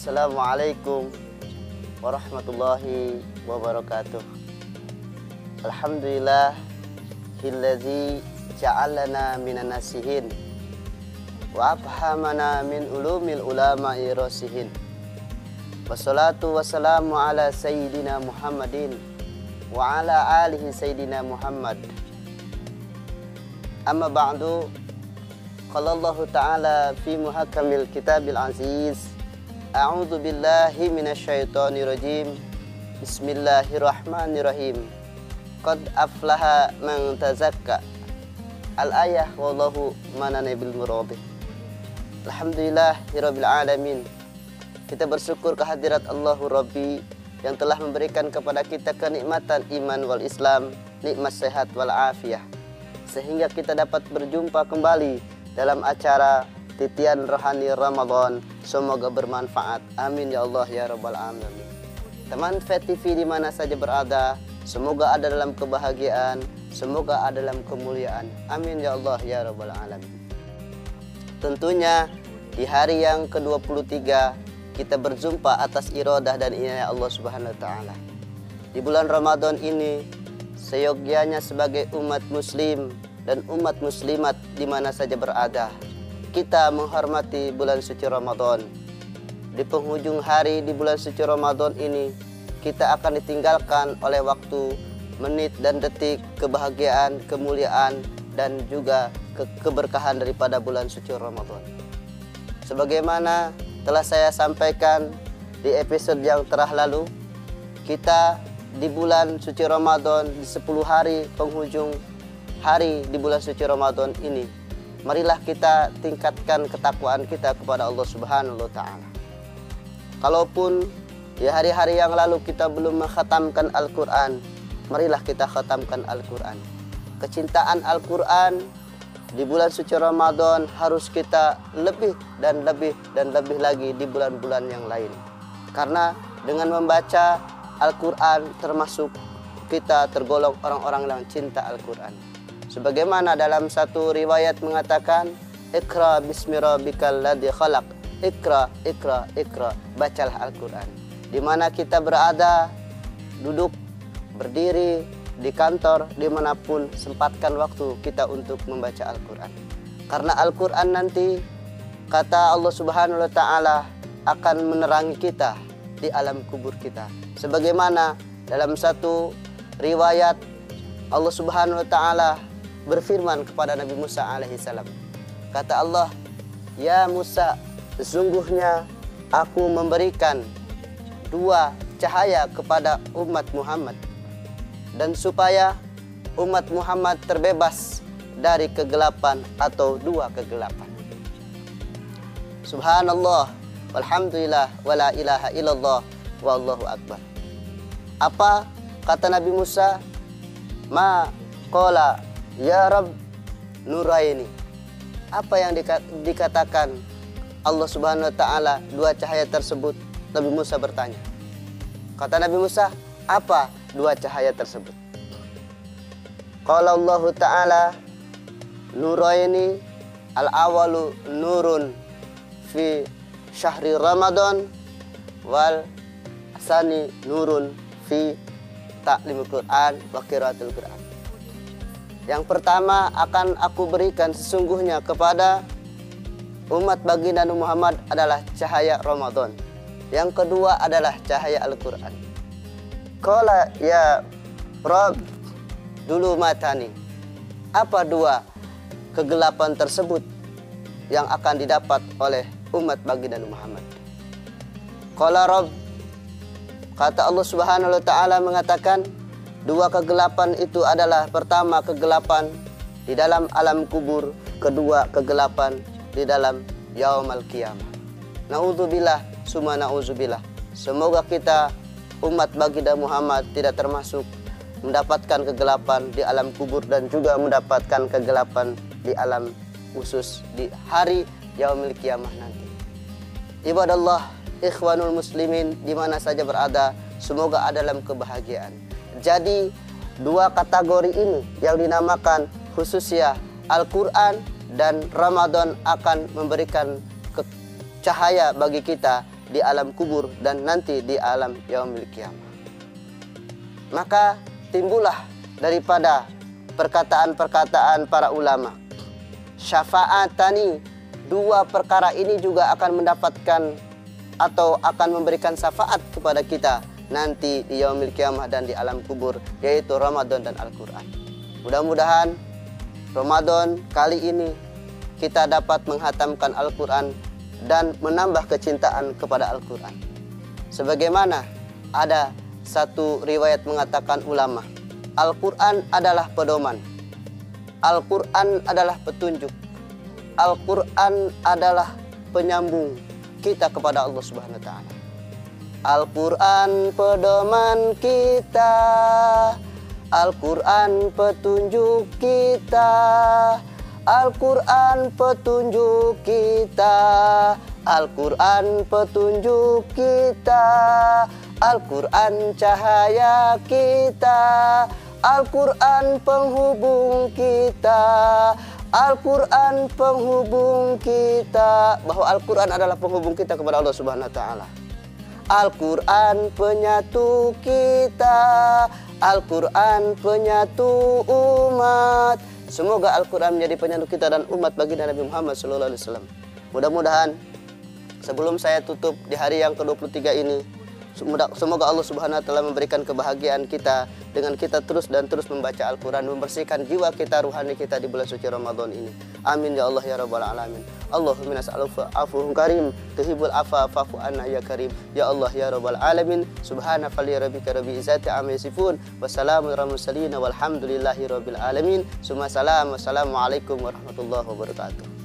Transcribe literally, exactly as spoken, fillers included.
Assalamualaikum warahmatullahi wabarakatuh. Alhamdulillah Alladzi ja'alana minan nasihin wa afhamana min ulumil ulama'i rasihin. Wassalatu wassalamu ala sayyidina Muhammadin wa ala alihi sayyidina Muhammad. Amma ba'du, qala Allah ta'ala fi muhakamil kitabil aziz, a'udzu billahi minasyaitonir rajim. Bismillahirrahmanirrahim. Qad aflaha man tazakka. Al-ayah wallahu manana bil muradi. Alhamdulillahirabbil alamin. Kita bersyukur kehadirat Allahu Rabbi yang telah memberikan kepada kita kenikmatan iman wal Islam, nikmat sehat wal afiyah, sehingga kita dapat berjumpa kembali dalam acara Titian Rohani Ramadan. Semoga bermanfaat. Amin ya Allah ya Rabbal Alamin. Teman V T V di mana saja berada, semoga ada dalam kebahagiaan, semoga ada dalam kemuliaan. Amin ya Allah ya Rabbal Alamin. Tentunya di hari yang ke dua puluh tiga kita berjumpa atas iradah dan inayah Allah Subhanahu wa taala. Di bulan Ramadan ini seyogyanya sebagai umat muslim dan umat muslimat di mana saja berada, kita menghormati bulan suci Ramadan. Di penghujung hari di bulan suci Ramadan ini, kita akan ditinggalkan oleh waktu, menit dan detik kebahagiaan, kemuliaan dan juga ke keberkahan daripada bulan suci Ramadan. Sebagaimana telah saya sampaikan di episode yang telah lalu, kita di bulan suci Ramadan, di sepuluh hari penghujung hari di bulan suci Ramadan ini, marilah kita tingkatkan ketakwaan kita kepada Allah Subhanahu wa taala. Kalaupun di hari-hari yang lalu kita belum mengkhatamkan Al-Qur'an, marilah kita khatamkan Al-Qur'an. Kecintaan Al-Qur'an di bulan suci Ramadan harus kita lebih dan lebih dan lebih lagi di bulan-bulan yang lain. Karena dengan membaca Al-Qur'an termasuk kita tergolong orang-orang yang cinta Al-Qur'an. Sebagaimana dalam satu riwayat mengatakan, Iqra bismi rabbikal ladzi khalaq. Iqra, Iqra, Iqra. Bacalah Al-Qur'an. Di mana kita berada, duduk, berdiri, di kantor, dimanapun, sempatkan waktu kita untuk membaca Al-Qur'an. Karena Al-Qur'an nanti, kata Allah Subhanahu wa taala, akan menerangi kita di alam kubur kita. Sebagaimana dalam satu riwayat Allah Subhanahu wa taala berfirman kepada Nabi Musa alaihi salam. Kata Allah, "Ya Musa, sesungguhnya aku memberikan dua cahaya kepada umat Muhammad, dan supaya umat Muhammad terbebas dari kegelapan atau dua kegelapan." Subhanallah, walhamdulillah, wala ilaha illallah, wallahu akbar. Apa kata Nabi Musa? Ma qala ya Rabb nuraini. Apa yang dikatakan Allah Subhanahu wa taala dua cahaya tersebut? Nabi Musa bertanya. Kata Nabi Musa, apa dua cahaya tersebut? Qala Allah taala nuraini al-awalu nurun fi syahri Ramadan wal asani nurun fi ta'limul Quran wa qiraatul Quran. Yang pertama akan aku berikan sesungguhnya kepada umat baginda Muhammad adalah cahaya Ramadan. Yang kedua adalah cahaya Al-Quran. Qala ya Rabb dulu matani. Apa dua kegelapan tersebut yang akan didapat oleh umat baginda Muhammad? Qala Rabb, kata Allah Subhanahu wa taala mengatakan, dua kegelapan itu adalah pertama kegelapan di dalam alam kubur, kedua kegelapan di dalam yaumul qiyamah. Nauzubillah, summa nauzubillah. Semoga kita umat baginda Muhammad tidak termasuk mendapatkan kegelapan di alam kubur dan juga mendapatkan kegelapan di alam khusus di hari yaumul qiyamah nanti. Ibadallah, ikhwanul muslimin di mana saja berada, semoga ada dalam kebahagiaan. Jadi dua kategori ini yang dinamakan khususnya Al-Quran dan Ramadan akan memberikan cahaya bagi kita di alam kubur, dan nanti di alam yaumil qiyamah. Maka timbullah daripada perkataan-perkataan para ulama, syafa'atani, dua perkara ini juga akan mendapatkan atau akan memberikan syafaat kepada kita nanti di yaumil qiyamah dan di alam kubur, yaitu Ramadan dan Al-Quran. Mudah-mudahan Ramadan kali ini kita dapat menghatamkan Al-Quran dan menambah kecintaan kepada Al-Quran. Sebagaimana ada satu riwayat mengatakan ulama, Al-Quran adalah pedoman, Al-Quran adalah petunjuk, Al-Quran adalah penyambung kita kepada Allah Subhanahu wa Ta'ala. Al-Quran pedoman kita, Al-Quran petunjuk kita, Al-Quran petunjuk kita, Al-Quran petunjuk kita, Al-Quran cahaya kita, Al-Quran penghubung kita, Al-Quran penghubung kita, bahwa Al-Quran adalah penghubung kita kepada Allah Subhanahu wa Ta'ala. Al-Quran penyatu kita, Al-Quran penyatu umat. Semoga Al-Quran menjadi penyatu kita dan umat baginda Nabi Muhammad shallallahu alaihi wasallam. Mudah-mudahan sebelum saya tutup di hari yang ke dua puluh tiga ini, semoga Allah Subhanahu wa Ta'ala memberikan kebahagiaan kita dengan kita terus dan terus membaca Al-Quran, membersihkan jiwa kita, ruhani kita di bulan suci Ramadan ini. Amin ya Allah ya Rabbal Alamin. Allahumma nas'aluka afuwun karim, tuhibbul afwa fa'fu anna ya karim. Ya Allah ya Rabbal Alamin. Subhana fali rabbika rabbil izzati amma yasifun, wa salamun alal mursalin walhamdulillahi rabbil alamin. Summa salam, wassalamualaikum warahmatullahi wabarakatuh.